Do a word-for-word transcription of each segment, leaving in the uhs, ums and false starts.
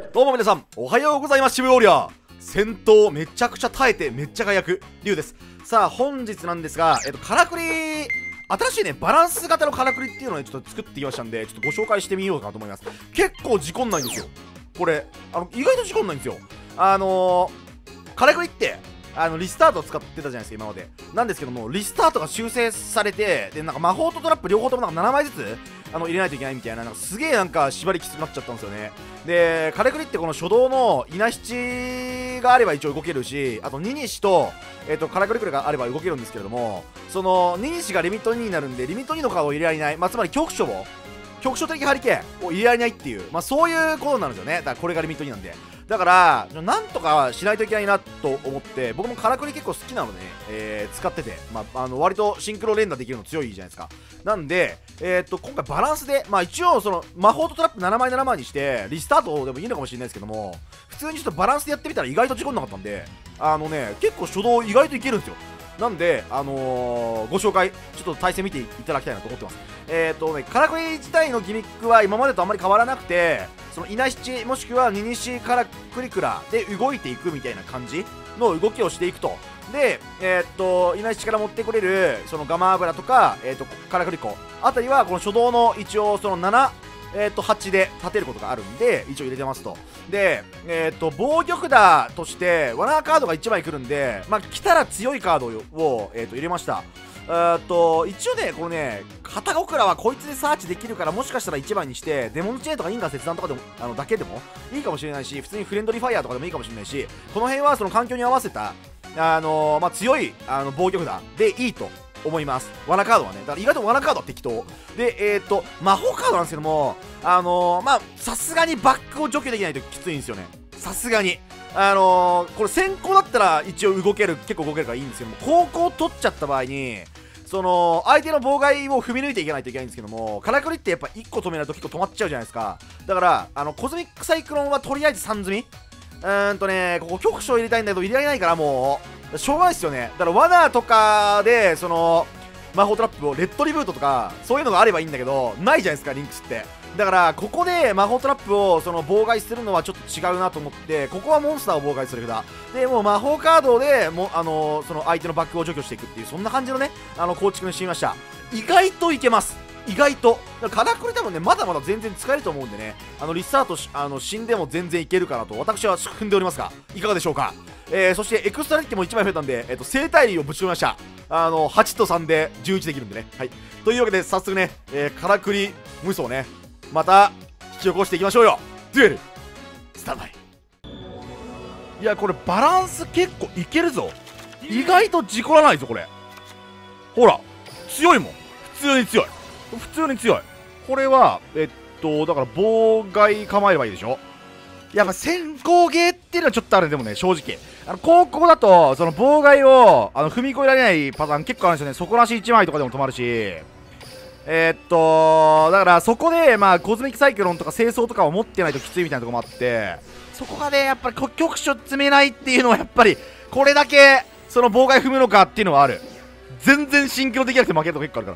どうも皆さん、おはようございます。渋谷ウォリアー。戦闘めちゃくちゃ耐えてめっちゃ輝くリュウです。さあ、本日なんですが、えっと、からくり、新しいね、バランス型のからくりっていうのをね、ちょっと作ってきましたんで、ちょっとご紹介してみようかなと思います。結構事故んないんですよ。これ、あの、意外と事故んないんですよ。あのー、からくりって、あのリスタートを使ってたじゃないですか今までなんですけども、リスタートが修正されて、でなんか魔法とトラップ両方ともなんかななまいずつあの入れないといけないみたいな、なんかすげえなんか縛りきつくなっちゃったんですよね。でからくりってこの初動の稲七があれば一応動けるし、あとに西とえっ、ー、とからくりくらがあれば動けるんですけれども、そのに西がリミットにになるんで、リミットにのカードを入れられない、まあ、つまり局所を局所的ハリケーンを入れられないっていう、まあそういうことになるんですよね。だからこれがリミットになんで、だからなんとかしないといけないなと思って、僕もからくり結構好きなのでね、えー、使ってて、まあ、あの割とシンクロ連打できるの強いじゃないですか。なんで、えー、っと今回バランスで、まあ一応その魔法とトラップななまいななまいにしてリスタートでもいいのかもしれないですけども、普通にちょっとバランスでやってみたら意外と事故んなかったんで、あのね結構初動意外といけるんですよ。なんで、あのー、ご紹介、ちょっと対戦見ていただきたいなと思ってます。えっとね、からくり自体のギミックは今までとあんまり変わらなくて、その稲七もしくはに西からくりくらで動いていくみたいな感じの動きをしていくと。で、えっと、稲七から持ってこれる、そのガマ油とか、えっと、からくり粉あたりは、この初動の一応、そのなな、えー、とはちで立てることがあるんで一応入れてますと。で、えー、と防御札として罠カードがいちまい来るんで、まあ、来たら強いカードを、えー、と入れました。えー、と一応ねこのね片オクラはこいつでサーチできるから、もしかしたらいちばんにしてデモンチェーンとか因果切断とかでもあのだけでもいいかもしれないし、普通にフレンドリーファイヤーとかでもいいかもしれないし、この辺はその環境に合わせた、あのーまあ、強いあの防御札でいいと思います。罠カードはね、だから意外と罠カードは適当で、えっ、ー、と魔法カードなんですけども、あのー、まあさすがにバックを除去できないときついんですよね。さすがにあのー、これ先行だったら一応動ける、結構動けるからいいんですけども、後攻取っちゃった場合にその相手の妨害を踏み抜いていかないといけないんですけども、からくりってやっぱいっこ止めないと結構止まっちゃうじゃないですか。だからあのコズミックサイクロンはとりあえずさん積み、うーんとねここ局所入れたいんだけど入れられないから、もうしょうがないですよね。だから罠とかでその魔法トラップをレッドリブートとかそういうのがあればいいんだけど、ないじゃないですかリンクスって。だからここで魔法トラップをその妨害するのはちょっと違うなと思って、ここはモンスターを妨害する札で、もう魔法カードでもあのー、その相手のバックを除去していくっていう、そんな感じのねあの構築にしてみました。意外といけます、意外と。だからからくり多分ねまだまだ全然使えると思うんでね、あのリスタートしあの死んでも全然いけるかなと私は踏んでおりますが、いかがでしょうか。えー、そしてエクストラデッキもいちまい増えたんで、えー、と生体輪をぶち込みました。あのはちとさんでじゅういちできるんでね。はい、というわけで早速ね、えー、からくり無双をねまた引き起こしていきましょうよ。デュエルスタンバイ。いやこれバランス結構いけるぞ。意外と事故らないぞこれ。ほら強いもん、普通に強い、普通に強い。これはえっとだから妨害構えればいいでしょ。やっぱ先行ゲーっていうのはちょっとある。でもね正直あの後攻だとその妨害をあの踏み越えられないパターン結構あるんですよね。底なしいちまいとかでも止まるし、えー、っとだからそこでまあコズミックサイクロンとか清掃とかを持ってないときついみたいなところもあって、そこがねやっぱり局所詰めないっていうのはやっぱりこれだけその妨害踏むのかっていうのはある。全然心境できなくて負けるとこ結構あるから。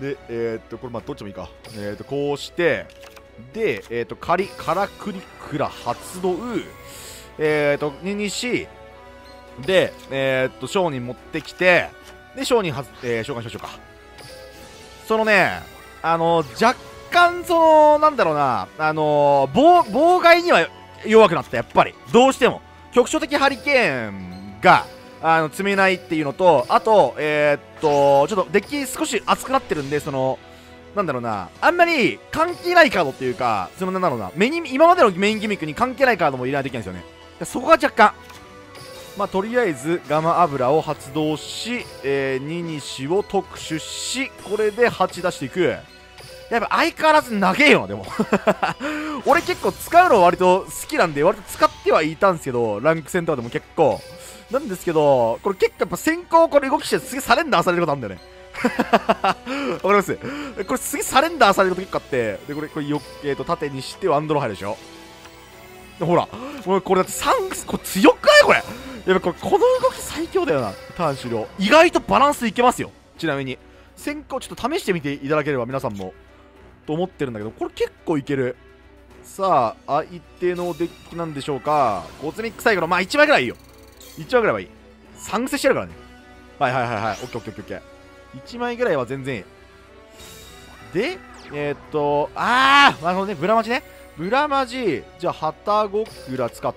でえー、っとこれまあどっちもいいか。えー、っとこうしてで、えっ、ー、と、仮、からくりくら発動、えっ、ー、と、に西、で、えっ、ー、と、商人持ってきて、で、商人はず、えー、召喚しましょうか。そのね、あのー、若干、その、なんだろうな、あのー、妨、妨害には弱くなった、やっぱり。どうしても。局所的ハリケーンが、あの、積めないっていうのと、あと、えっと、ちょっとデッキ少し熱くなってるんで、その、なんだろうな、あんまり関係ないカードっていうか、そのなんだろうな、メイン今までのメインギミックに関係ないカードも入れないといけないんですよね。そこが若干、まあ、とりあえずガマ油を発動し、えー、に西を特殊し、これではち出していく。やっぱ相変わらず長えよな、でも。俺結構使うの割と好きなんで、割と使ってはいたんですけど、ランク戦とかでも結構。なんですけど、これ結構やっぱ先行これ動きしてすげえサレンダーされることあるんだよね。わかります？これ次サレンダーされること結構あって、でこれこれよ、えー、と縦にしてワンドロー入るでしょ。でほらもうこれだってさんこれ強くないこれ。やっぱこれこの動き最強だよな。ターン終了。意外とバランスいけますよ。ちなみに先行ちょっと試してみていただければ皆さんもと思ってるんだけど、これ結構いける。 さあ、相手のデッキなんでしょうか。コズミックサイクロン、まあいちまいぐらいいいよ。いちまいぐらいはいい。さん癖してるからね。はいはいはいはい。オッケーオッケーオッケーオッケー。いちまいぐらいは全然いい。で、えー、っと、あー、なるほどね。ブラマジね。ブラマジ、じゃあ、ハタゴクラ使って、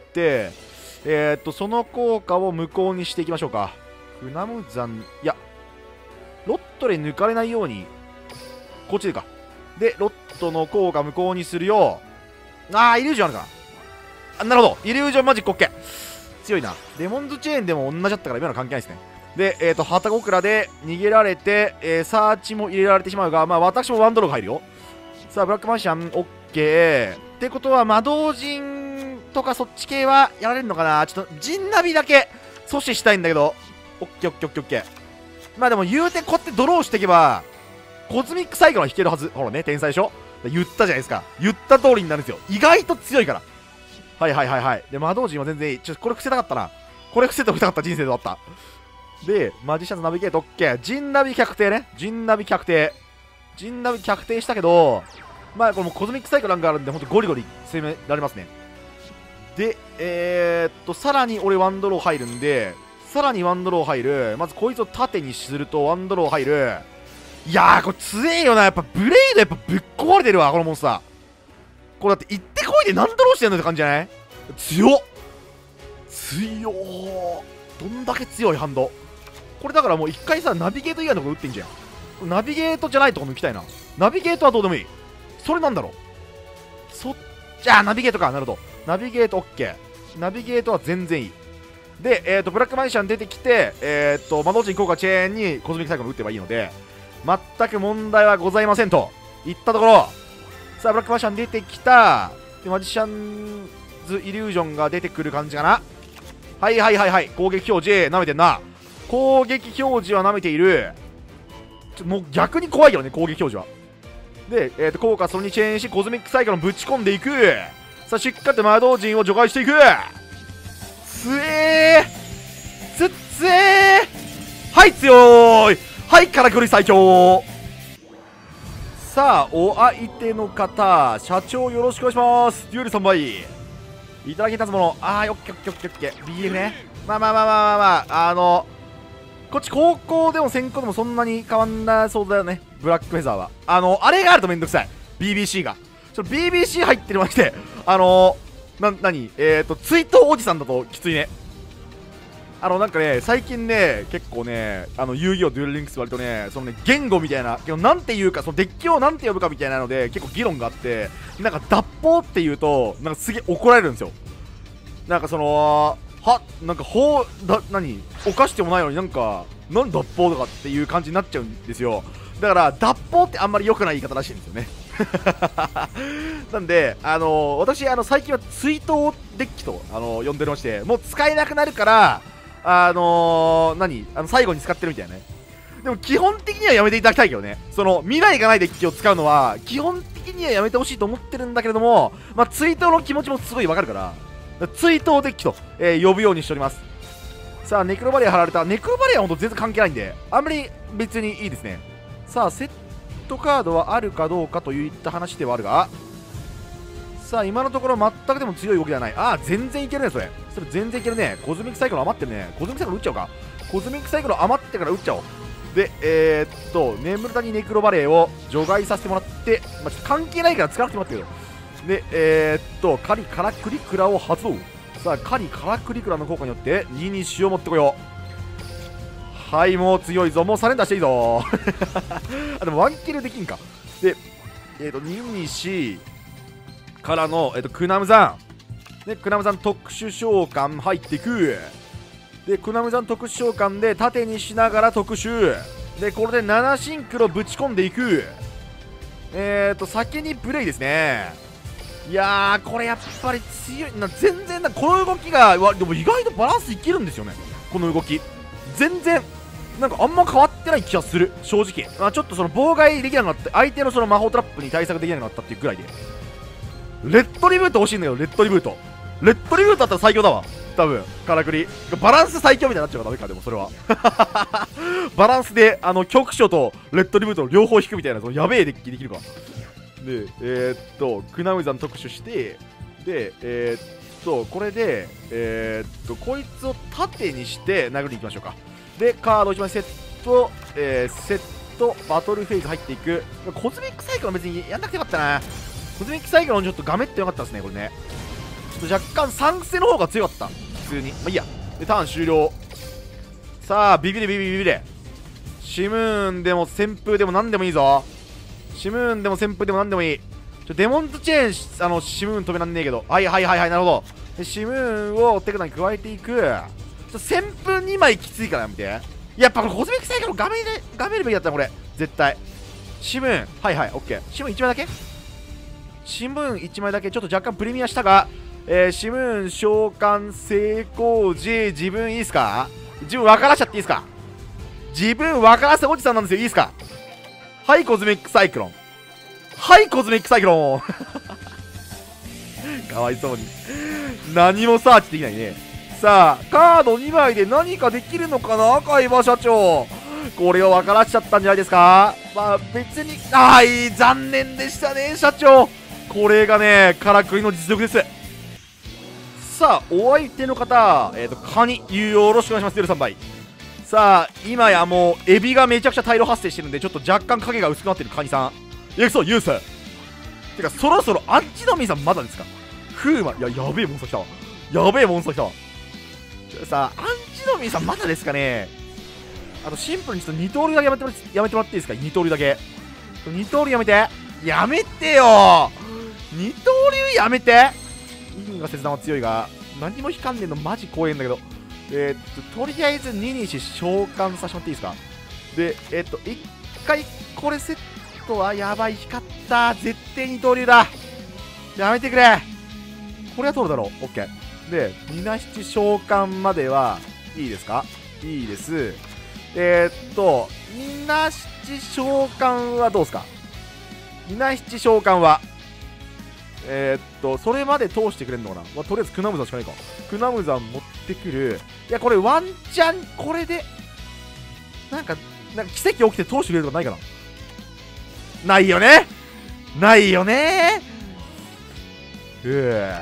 えー、っと、その効果を無効にしていきましょうか。フナムザン、いや、ロットで抜かれないように、こっちでか。で、ロットの効果無効にするよ。あー、イリュージョンあるかな。あ、なるほど。イリュージョンマジックオッケー。強いな。デモンズチェーンでも同じだったから今の関係ないですね。で、えっ、ー、と、ハタゴクラで逃げられて、えー、サーチも入れられてしまうが、まあ私もワンドローが入るよ。さあ、ブラックマンシャン、オッケー。ってことは、魔導陣とかそっち系はやられるのかな。ちょっと、陣ナビだけ阻止したいんだけど。オッケーオッケーオッケーオッケー。まあでも言うてこうやってドローしていけば、コズミックサイクロン引けるはず。ほらね、天才でしょ。言ったじゃないですか。言った通りになるんですよ。意外と強いから。はいはいはいはい。で、魔導陣は全然いい。ちょっとこれ伏せたかったな。これ伏せておきたかった人生であった。で、マジシャンズナビゲート OK。陣ナビ確定ね。陣ナビ確定。陣ナビ確定したけど、まあこれもコズミックサイクロンがあるんで、ほんとゴリゴリ攻められますね。で、えー、っと、さらに俺ワンドロー入るんで、さらにワンドロー入る。まずこいつを縦にするとワンドロー入る。いやー、これ強えよな。やっぱブレイドやっぱぶっ壊れてるわ、このモンスター。これだって行ってこいで何ドローしてんのって感じじゃない？強っ強ー。どんだけ強いハンド。これだからもう一回さ、ナビゲート以外のとこ打ってんじゃん。ナビゲートじゃないとこ抜きたいな。ナビゲートはどうでもいい。それなんだろう。そっちゃあ、ナビゲートか。なるほど。ナビゲート OK。ナビゲートは全然いい。で、えっ、ー、と、ブラックマンシャン出てきて、えっ、ー、と、魔導陣効果チェーンにコズミックサイクル打ってばいいので、全く問題はございませんといったところ。さあ、ブラックマンシャン出てきた。で、マジシャンズイリュージョンが出てくる感じかな。はいはいはいはい。攻撃表示、舐めてんな。攻撃表示は舐めている。ちょもう逆に怖いけどね、攻撃表示は。で、えー、と効果それにチェーンし、コズミックサイクロンぶち込んでいく。さあ、しっかりと魔導陣を除外していく。つえーつっつえーはい、強ーい。はい、からくり最強。さあ、お相手の方、社長よろしくお願いします。デュエルさんばい。いただきたつもの。あー、よっけよっけよっけよっけ。ビーエフ ね。まあまあまあまあまあまあ、あの、こっち高校でも先行でもそんなに変わんなそうだよね。ブラックフェザーは。あの、あれがあるとめんどくさい。ビービーシー が。ちょっと ビービーシー 入ってるまして、あのー、な、なにえーと、追悼おじさんだときついね。あの、なんかね、最近ね、結構ね、あの、遊戯王デュエルリンクス割とね、そのね、言語みたいな、けどなんて言うか、そのデッキをなんて呼ぶかみたいなので、結構議論があって、なんか脱法って言うと、なんかすげえ怒られるんですよ。なんかその、は、なんか法、だ、何犯してもないのになんか、なん脱法とかっていう感じになっちゃうんですよ。だから、脱法ってあんまり良くない言い方らしいんですよね。なんで、あのー、私、あの、最近は追悼デッキと、あのー、呼んでまして、もう使えなくなるから、あのー、何あの、最後に使ってるみたいなね。でも、基本的にはやめていただきたいけどね。その、未来がないデッキを使うのは、基本的にはやめてほしいと思ってるんだけれども、まあ、追悼の気持ちもすごいわかるから、追悼デッキと、えー、呼ぶようにしております。さあ、ネクロバリア貼られた。ネクロバリアはほんと全然関係ないんで、あんまり別にいいですね。さあ、セットカードはあるかどうかといった話ではあるが、さあ、今のところ全くでも強い動きではない。ああ、全然いけるね、それ。それ全然いけるね。コズミックサイクル余ってるね。コズミックサイクル打っちゃおうか。コズミックサイクル余ってから打っちゃおう。で、えー、っと、眠る谷ネクロバレーを除外させてもらって、まあ、ちょっと関係ないから使わなくてもらってけど。で、えー、っと、カリカラクリクラを発動。さあ、カリカラクリクラの効果によって、ににしを持ってこよう。はい、もう強いぞ。もうサレンダーしていいぞ。あ、でもワンキルできんか。で、えー、っと、ににしからの、えー、っと、クナムザン。で、クナムザン特殊召喚入っていく。で、クナムザン特殊召喚で縦にしながら特殊。で、これでななシンクロぶち込んでいく。えーと、先にプレイですね。いやー、これやっぱり強いな。全然な、この動きが、わでも意外とバランスいけるんですよね。この動き。全然、なんかあんま変わってない気がする。正直。まあ、ちょっとその妨害できなかった。相手のその魔法トラップに対策できなかったっていうぐらいで。レッドリブート欲しいんだよ、レッドリブート。レッドリブートだったら最強だわ。多分、カラクリ。バランス最強みたいになっちゃうからダメか、でもそれは。バランスで、あの、局所とレッドリブートの両方引くみたいな、そのやべえデッキできるか。 でえー、っとクナムザン特殊して、でえー、っとこれでえー、っとこいつを縦にして殴りに行きましょうか。でカードいちまいセット、えー、セットバトルフェーズ入っていく。コズミックサイクロン別にやんなくてよかったな。コズミックサイクロンちょっとガメってよかったですねこれね。ちょっと若干三癖の方が強かった普通に。まあいいや。でターン終了。さあビビれビビれビビれ。シムーンでも旋風でも何でもいいぞ。シムーンでも旋風でも何でもいい。ちょデモンズチェーンあのシムーン止めらんねえけど、はいはいはいはい、なるほど。でシムーンを手札に加えていく。ちょ旋風にまいきついからやめて。やっぱこれコズミックサイクロン画面で画面るべきだったなこれ絶対。シムーンはいはいオッケー。シムーンいちまいだけ、シムーンいちまいだけちょっと若干プレミアしたが、えー、シムーン召喚成功時自分いいっすか。自分分からしちゃっていいっすか。自分分からせおじさんなんですよ、いいっすか。はいコズミックサイクロン、はいコズミックサイクロンかわいそうに何もサーチできないね。さあカードにまいで何かできるのかな海馬社長。これを分からしちゃったんじゃないですか。まあ別にはい残念でしたね社長。これがねからくりの実力です。さあお相手の方、えっ、ー、とカニよろしくお願いします。ゼロさんばい。さあ今やもうエビがめちゃくちゃ大量発生してるんでちょっと若干影が薄くなってるカニさん。いやそうユースてかそろそろアンチノミーさんまだですか。フーマいややべえモンスター来たわ。やべえモンスター来たわ。さあアンチノミーさんまだですかね。あとシンプルにちょっと二刀流だけやめてもらやめてもらっていいですか。二刀流だけ二刀流やめてやめてよ。二刀流やめて。インが切断は強いが何も引かんねえのマジ怖えんだけど、えー、っととりあえずににし召喚させてもらっていいですか。でえー、っといっかいこれセットはやばい光った絶対二刀流だやめてくれ。これは通るだろう。 OK でみなしち召喚まではいいですか。いいです。えー、っとみなしち召喚はどうですか。みなしち召喚はえー、っとそれまで通してくれんのかな、まあ、とりあえずクナムザンしかないか。クナムザン持ってくる。いやこれワンチャンこれでなんかなんか奇跡起きて通してくれるとかないかな。ないよねないよねうー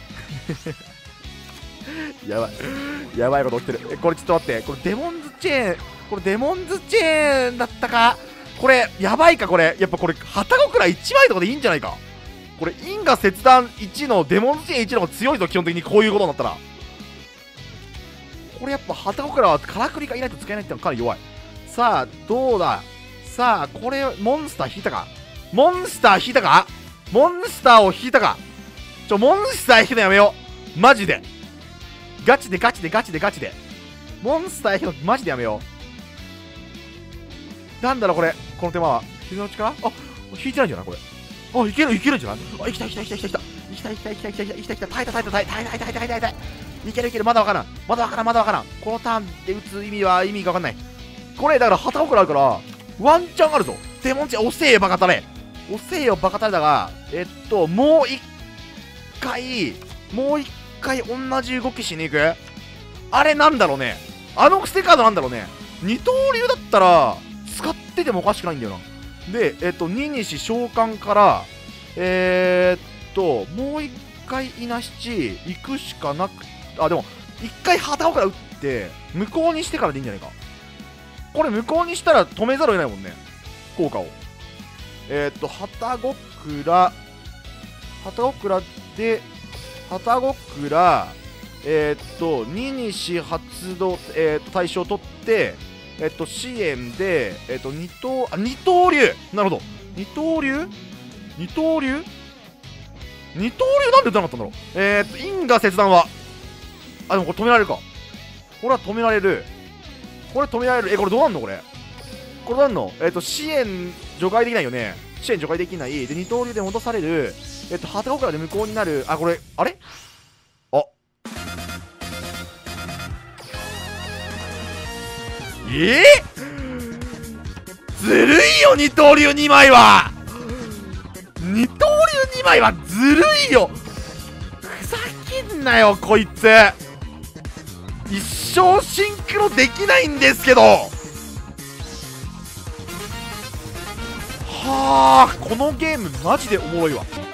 やばいやばいこと起きてる。えこれちょっと待って、これデモンズチェーン、これデモンズチェーンだったか。これやばいか。これやっぱこれ旗ごくらいいちまいとかでいいんじゃないか。これ因果切断いちのデモンズチェーンいちの方が強いぞ基本的に。こういうことになったらこれやっぱ旗ごくらはからくりがいないと使えないってのはかなり弱い。さあどうだ。さあこれモンスター引いたか。モンスター引いたか。モンスターを引いたか。ちょモンスター引くのやめようマジで。ガチでガチでガチでガチでモンスター引くのマジでやめよう。なんだろうこれこの手間は膝の力。あ引いてないんじゃないこれ。あいけるいけるんじゃない。あいきたいきたいきたいきたいきたいきたいきたいきたいきたいきたいきたいきたい耐えた耐えた耐えた耐えた耐えた耐えた耐えたいけるいける。まだわからんまだわからんまだわからん。このターンで打つ意味は意味がわかんない。これだから旗送らあるからワンチャンあるぞ。デモンチェ遅えよバカタレ遅えよバカタレだがえっともう一回もう一回同じ動きしに行く。あれなんだろうね。あのステカードなんだろうね。二刀流だったら使っててもおかしくないんだよな。でえっとににし召喚からえー、っともう一回いなしち行くしかなく。あでも一回旗をから打って無効にしてからでいいんじゃないか。これ無効にしたら止めざるを得ないもんね効果を。えー、っと旗ごくら旗ごくらで旗ごくらえー、っとににし発動、えー、っと対象を取ってえー、っと支援でえー、っと二刀あ二刀流なるほど二刀流二刀流二刀流なんで打たなかったんだろう。えー、っと因果切断はあでもこれ止められるか。これは止められる。これ止められる。えこれどうなんのこれこれどうなんの。えー、っと支援除外できないよね。支援除外できないで二刀流で戻される。えっと旗ごくらで無効になる。あこれあれあえー、ずるいよ二刀流にまいは。二刀流にまいはずるいよ。ふざけんなよこいつ。一生シンクロできないんですけど。はわー、このゲームマジでおもろいわ。